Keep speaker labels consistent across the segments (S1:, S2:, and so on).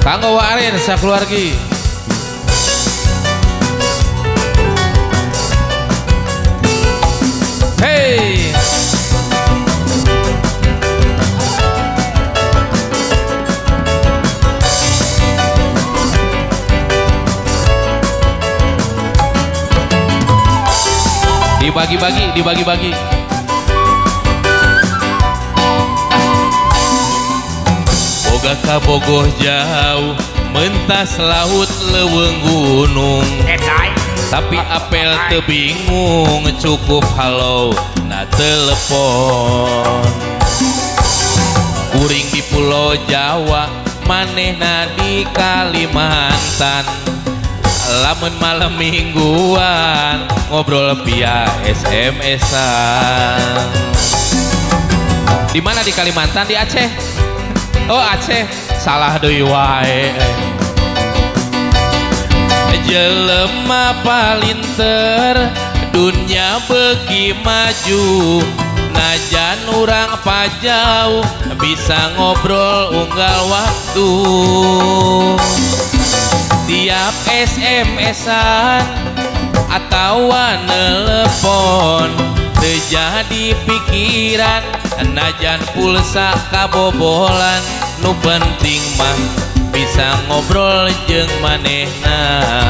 S1: Kanggo Warin sakeluargi. Hey. Dibagi-bagi. Boga ka bogoh jauh, mentas laut leuweung gunung. Tapi apel teu bingung, cukup halo na telepon. Kuring di Pulau Jawa, manehna di Kalimantan. Lamun malam mingguan, ngobrol via SMS-an. Di mana di Kalimantan? Di Aceh. Oh Aceh, salah deui wae. Jelema palinter, dunya beuki maju. Najan urang pajauh, bisa ngobrol unggal waktu. Tiap SMS-an atau nelepon, terjadi pikiran, najan pulsa kabobolan. Nu penting mah bisa ngobrol jeung manehna.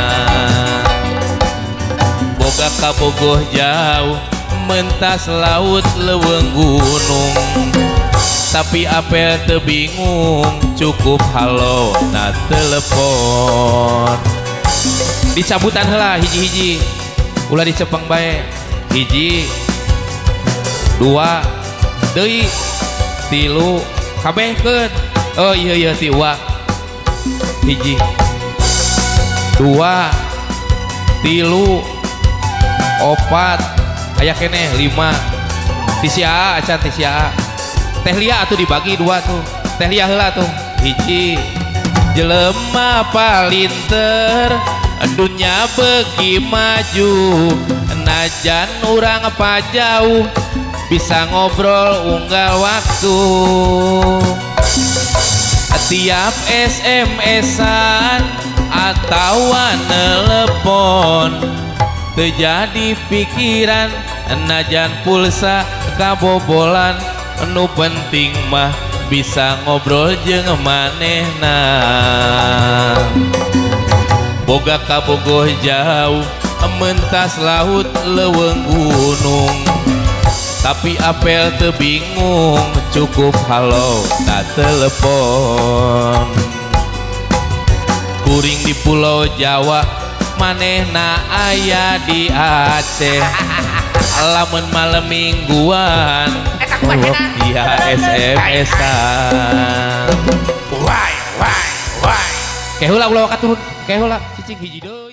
S1: Boga kabogoh jauh, mentas laut leuweung gunung. Tapi apel teu bingung, cukup halo na telepon. Dicabutan heula hiji-hiji, ulah dicepeng bae. Hiji, dua, deui, tilu, kabehkeun. Oh iya tiwa. Hiji, dua, tilu, opat, aya keneh lima. Tisia acan tisia. Teh lia atuh dibagi dua tuh. Teh lia heula tuh. Hiji, jelema palinter, dunya beuki maju. Najan urang pajauh, bisa ngobrol unggal waktu. Tiap SMS-an atau nelepon, terjadi pikiran, najan pulsa kabobolan. Nu penting mah bisa ngobrol jeung manehna. Boga kabogoh jauh, mentas laut leuweung gunung. Tapi apel teu bingung, cukup halo na telepon. Kuring di Pulau Jawa, manehna aya di Aceh. Lamun malam mingguan, via SMS-an.
S2: Why?
S1: Keheula ulah wakat turun, keheula cicing hiji deui.